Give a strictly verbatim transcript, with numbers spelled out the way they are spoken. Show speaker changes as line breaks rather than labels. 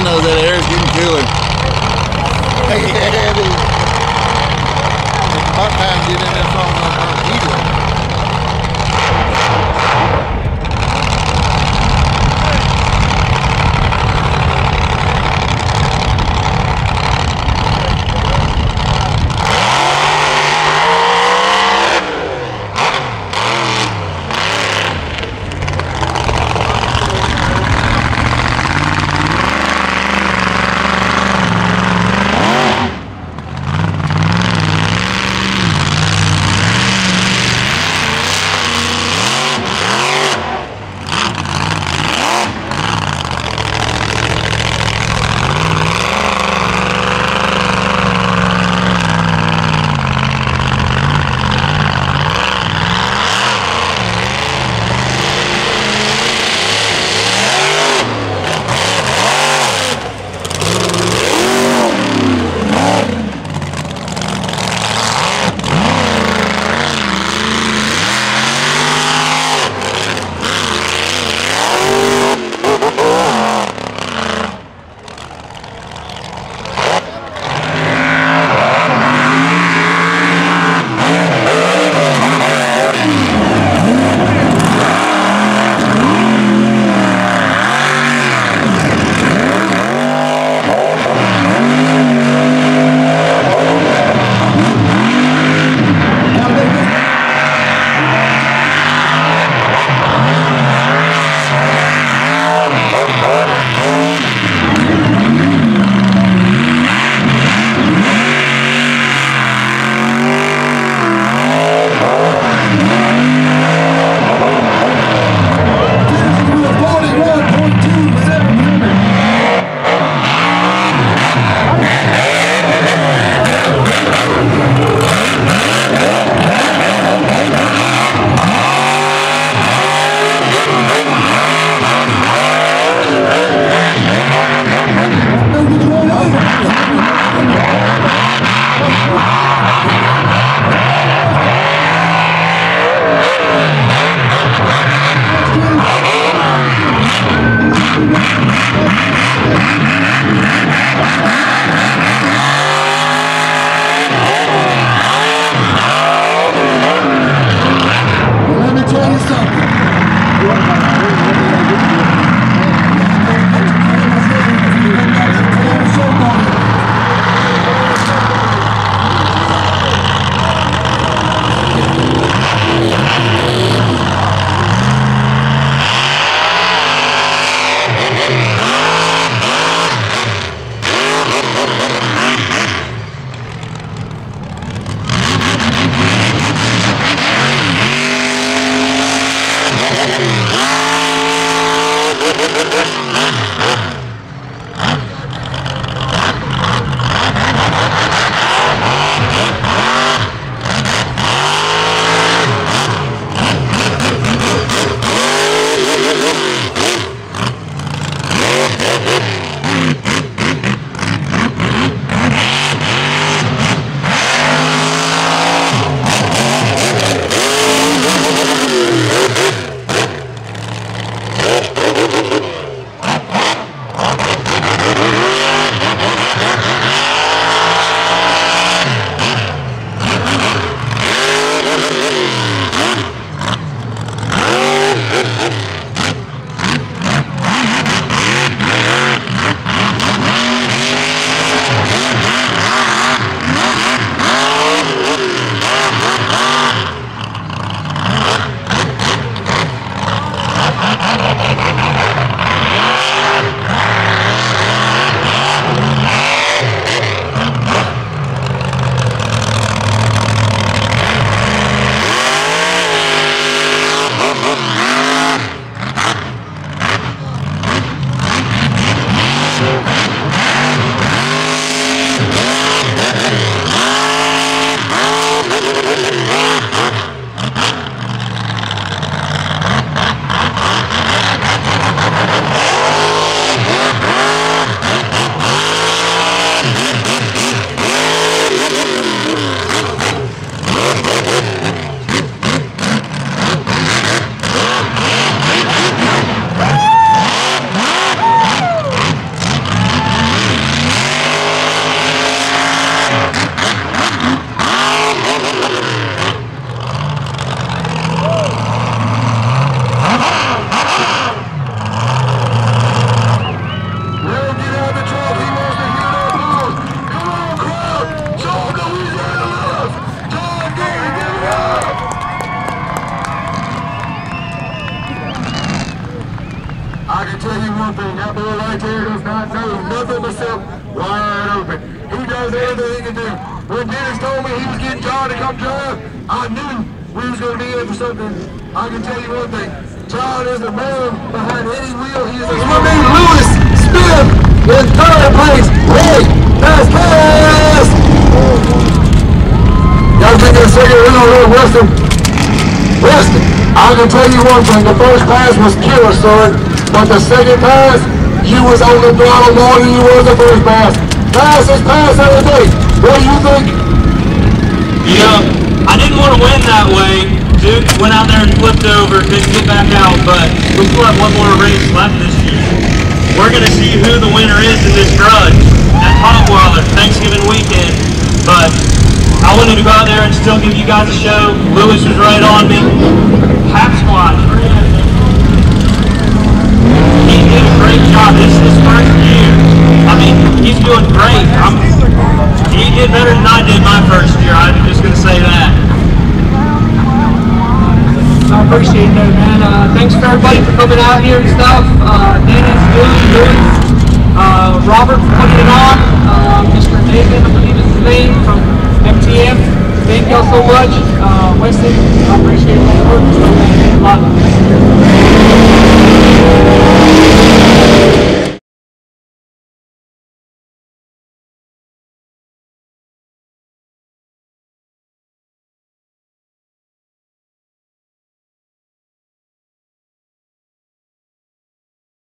know that air's getting cooler. Yeah, it is. It's about time to get in there something on our heater.
one thing, that boy right there does not know nothing but self wide open. He does everything he can do. When Dennis told me he was getting John to come drive, I knew we was going to be in for something. I can tell you one thing, John is the man behind any wheel. He is going to be Lewis Smith in third place. Hey, pass, pass! Y'all give me a second, we're going to go Weston. Weston, I can tell you one thing, the first pass was killer, son, but the second pass, you was on the throttle more than you was the first pass. Pass is pass every day. What do you think?
You know, I didn't want to win that way. Duke went out there and flipped over, couldn't get back out, but we still have one more race left this year. We're going to see who the winner is in this grudge at Potweiler Thanksgiving weekend, but I wanted to go out there and still give you guys a show. Lewis was right on me. Half squad. He did a great job. This is his first year. I mean, he's doing great. I'm, he did better than I did my first year. I'm just going to say that.
I appreciate that, man. Uh, thanks for everybody for coming out here and stuff. Uh, Dennis, Billy, Lewis, uh, Robert for putting it on. Uh, Mister David, I believe is his name, from M T M. Thank y'all so much. Uh, Weston, I appreciate all the work. So, man, a lot.